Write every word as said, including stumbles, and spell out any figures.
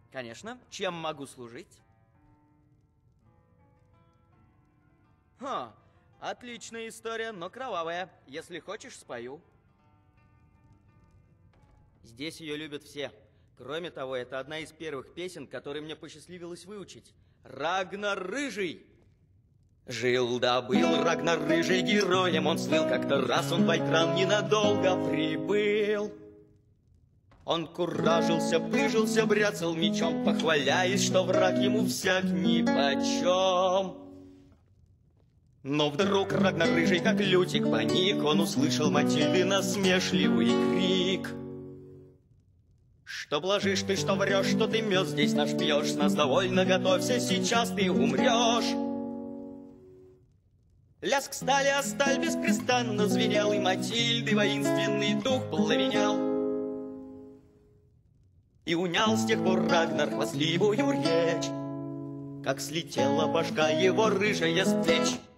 Конечно. Чем могу служить? Ха, отличная история, но кровавая. Если хочешь, спою. Здесь ее любят все. Кроме того, это одна из первых песен, которые мне посчастливилось выучить. Рагнар Рыжий. Жил да был Рагнар Рыжий героем, он слыл, как-то раз он в Айтран ненадолго прибыл. Он куражился, пыжился, бряцал мечом, похваляясь, что враг ему всяк нипочем. Но вдруг Рагнар Рыжий, как лютик, паник, он услышал Матильды насмешливый крик. Что блажишь ты, что врешь, что ты мед здесь наш пьешь, с нас довольно готовься, сейчас ты умрешь. Лязг стали, а сталь беспрестанно звенел, и Матильды воинственный дух пламенял. И унял с тех пор Рагнар хвастливую речь, как слетела башка его рыжая с плеч.